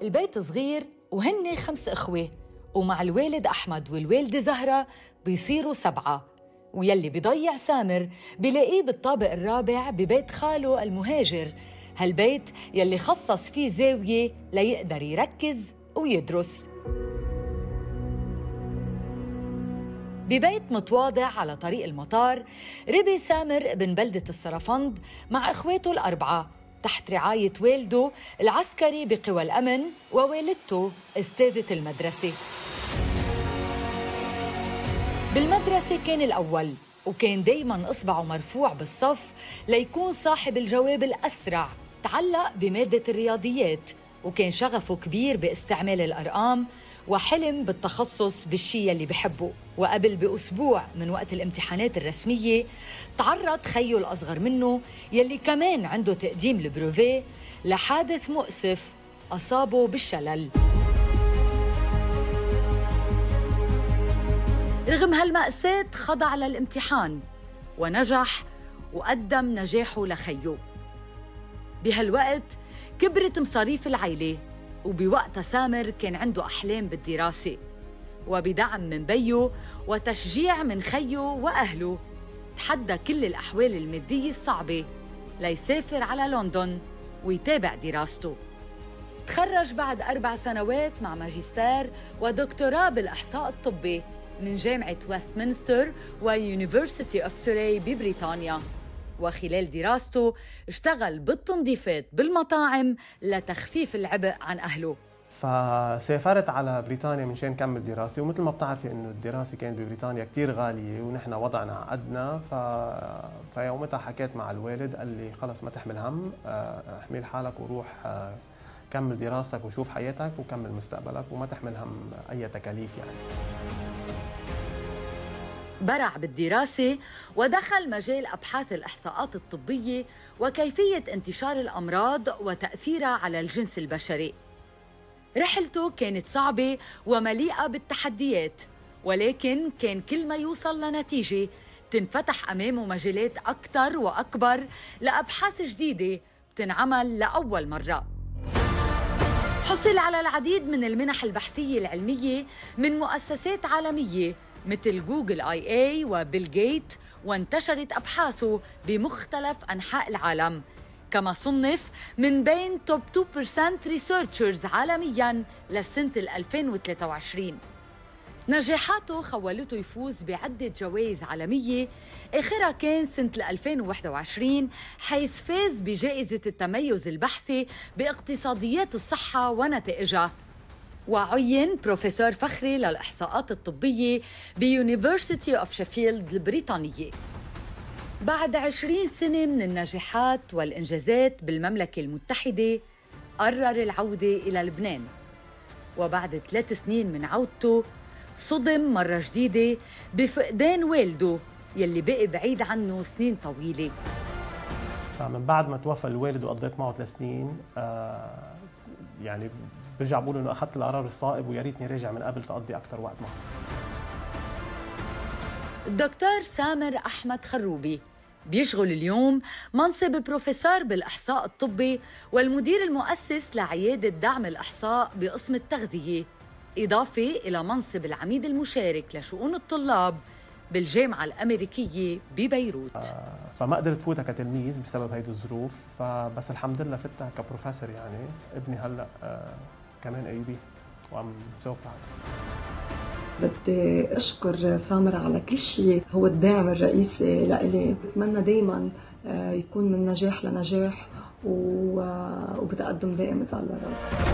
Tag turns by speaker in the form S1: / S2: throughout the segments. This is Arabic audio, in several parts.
S1: البيت صغير وهن 5 إخوة، ومع الوالد أحمد والوالدة زهرة بيصيروا 7، ويلي بيضيع سامر بلاقيه بالطابق الرابع ببيت خاله المهاجر، هالبيت يلي خصص فيه زاوية ليقدر يركز ويدرس. ببيت متواضع على طريق المطار ربي سامر ابن بلدة السرفند مع إخواته الأربعة تحت رعاية والده العسكري بقوى الأمن ووالدته أستاذة المدرسة. بالمدرسة كان الأول، وكان دايماً إصبعه مرفوع بالصف ليكون صاحب الجواب الأسرع. تعلق بمادة الرياضيات، وكان شغفه كبير باستعمال الأرقام، وحلم بالتخصص بالشيء اللي بحبه. وقبل بأسبوع من وقت الامتحانات الرسمية تعرض خيه الأصغر منه يلي كمان عنده تقديم البروفيه لحادث مؤسف أصابه بالشلل. رغم هالمأساة خضع للامتحان ونجح وقدم نجاحه لخيه. بهالوقت كبرت مصاريف العيلة، وبوقتها سامر كان عنده أحلام بالدراسة، وبدعم من بيه وتشجيع من خيه وأهله تحدى كل الأحوال المادية الصعبة ليسافر على لندن ويتابع دراسته. تخرج بعد 4 سنوات مع ماجستير ودكتوراه بالإحصاء الطبي من جامعة ويستمنستر ويونيفرسيتي أوف سوري ببريطانيا. وخلال دراسته اشتغل بالتنظيفات بالمطاعم لتخفيف العبء عن أهله.
S2: فسافرت على بريطانيا من شان كمل دراسي، ومثل ما بتعرفي انه الدراسه كانت ببريطانيا كثير غاليه ونحن وضعنا عقدنا. فيومتها حكيت مع الوالد، قال لي خلص ما تحمل هم، احمل حالك وروح كمل دراستك وشوف حياتك وكمل مستقبلك وما تحمل هم اي تكاليف يعني.
S1: برع بالدراسة ودخل مجال أبحاث الإحصاءات الطبية وكيفية انتشار الأمراض وتأثيرها على الجنس البشري. رحلته كانت صعبة ومليئة بالتحديات، ولكن كان كل ما يوصل لنتيجة تنفتح أمامه مجالات أكثر وأكبر لأبحاث جديدة بتنعمل لأول مرة. حصل على العديد من المنح البحثية العلمية من مؤسسات عالمية مثل جوجل IA وبيل جيت، وانتشرت أبحاثه بمختلف أنحاء العالم. كما صنف من بين توب 2% ريسيرشرز عالمياً لسنة 2023. نجاحاته خولته يفوز بعدة جوائز عالمية، آخرها كان سنة 2021 حيث فاز بجائزة التميز البحثي باقتصاديات الصحة ونتائجها، وعين بروفيسور فخري للإحصاءات الطبية بيونيفرسيتي أوف شيفيلد البريطانية. بعد 20 سنة من النجاحات والإنجازات بالمملكة المتحدة قرر العودة إلى لبنان، وبعد 3 سنين من عودته صدم مرة جديدة بفقدان والده يلي بقي بعيد عنه سنين طويلة.
S2: فمن بعد ما توفى الوالد وقضيت معه 3 سنين يعني برجع بقول انه اخذت القرار الصائب، ويا ريتني راجع من قبل تقضي اكثر وقت معه.
S1: الدكتور سامر أحمد خروبي بيشغل اليوم منصب بروفيسور بالإحصاء الطبي والمدير المؤسس لعيادة دعم الإحصاء بقسم التغذية، إضافة إلى منصب العميد المشارك لشؤون الطلاب بالجامعة الأمريكية ببيروت.
S2: فما قدرت فوتها كتلميذ بسبب هيدي الظروف، فبس الحمد لله فتها كبروفيسور. يعني ابني هلا كمان أيوبي وعم بسوق تعب.
S3: بدي أشكر سامر على كل شيء، هو الداعم الرئيسي لإلي. بتمنى دايما يكون من نجاح لنجاح وبتقدم دائم إذا الله راد.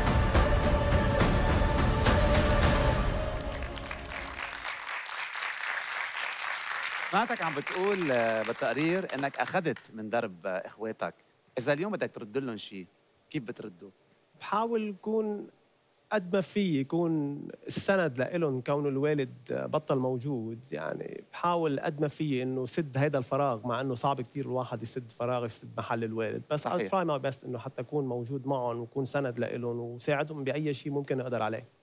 S4: سمعتك عم بتقول بالتقرير انك اخذت من درب اخواتك، اذا اليوم بدك ترد لهم شيء كيف بترده؟
S2: بحاول يكون قد ما في يكون السند لإلهم، كونه الوالد بطل موجود. يعني بحاول قد ما في انه سد هيدا الفراغ، مع انه صعب كثير الواحد يسد فراغ يسد محل الوالد، بس I'll try my best انه حتى اكون موجود معهم وكون سند لإلهم وساعدهم باي شيء ممكن اقدر عليه.